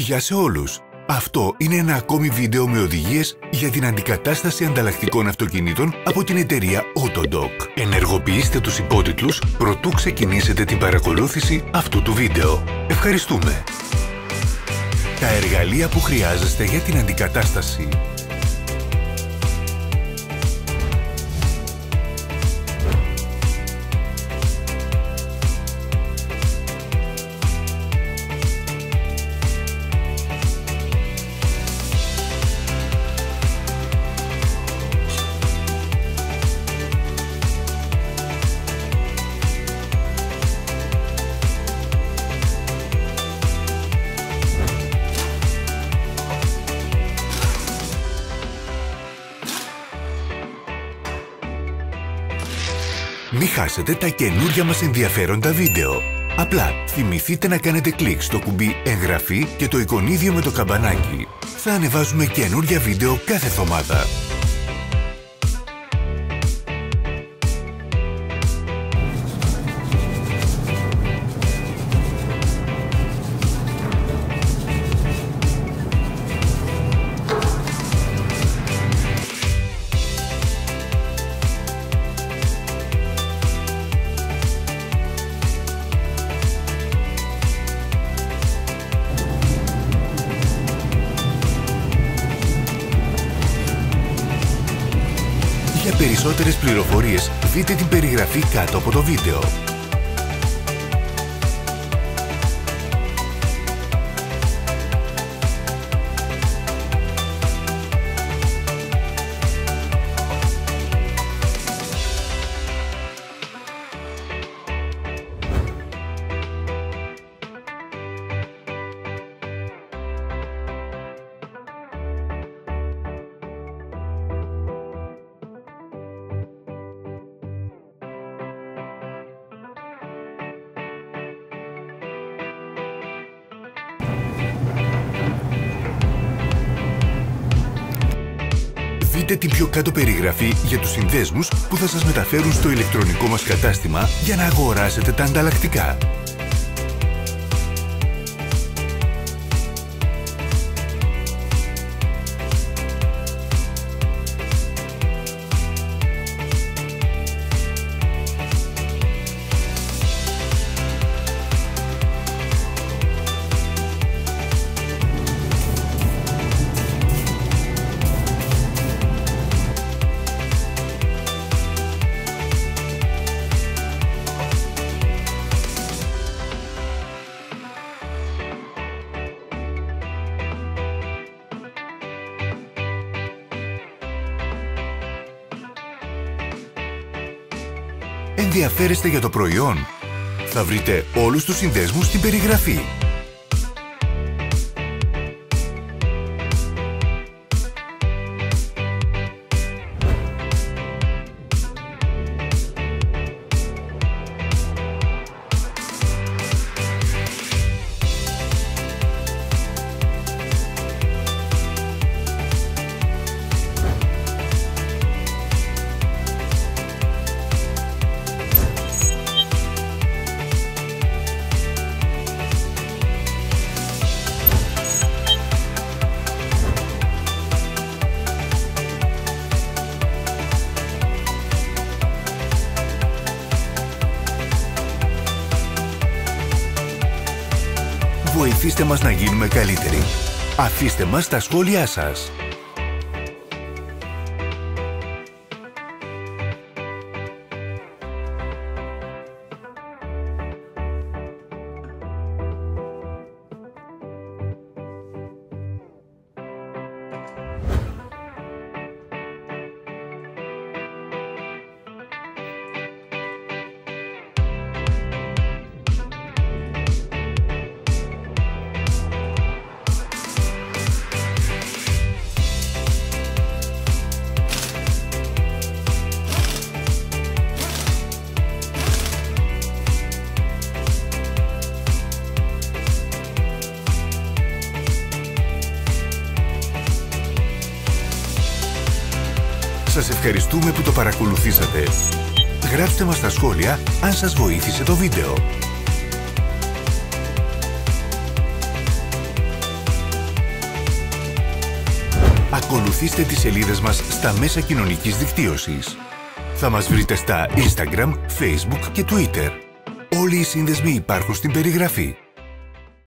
Γεια σε όλους! Αυτό είναι ένα ακόμη βίντεο με οδηγίες για την αντικατάσταση ανταλλακτικών αυτοκινήτων από την εταιρεία Autodoc. Ενεργοποιήστε τους υπότιτλους προτού ξεκινήσετε την παρακολούθηση αυτού του βίντεο. Ευχαριστούμε! Τα εργαλεία που χρειάζεστε για την αντικατάσταση. Μην χάσετε τα καινούργια μας ενδιαφέροντα βίντεο. Απλά θυμηθείτε να κάνετε κλικ στο κουμπί εγγραφή και το εικονίδιο με το καμπανάκι. Θα ανεβάζουμε καινούργια βίντεο κάθε εβδομάδα. Για περισσότερες πληροφορίες δείτε την περιγραφή κάτω από το βίντεο. Δείτε την πιο κάτω περιγραφή για τους συνδέσμους που θα σας μεταφέρουν στο ηλεκτρονικό μας κατάστημα για να αγοράσετε τα ανταλλακτικά. Ενδιαφέρεστε για το προϊόν? Θα βρείτε όλους τους συνδέσμους στην περιγραφή. Βοηθήστε μας να γίνουμε καλύτεροι. Αφήστε μας τα σχόλιά σας. Σας ευχαριστούμε που το παρακολουθήσατε. Γράψτε μας στα σχόλια αν σας βοήθησε το βίντεο. Ακολουθήστε τις σελίδες μας στα μέσα κοινωνικής δικτύωσης. Θα μας βρείτε στα Instagram, Facebook και Twitter. Όλοι οι σύνδεσμοι υπάρχουν στην περιγραφή.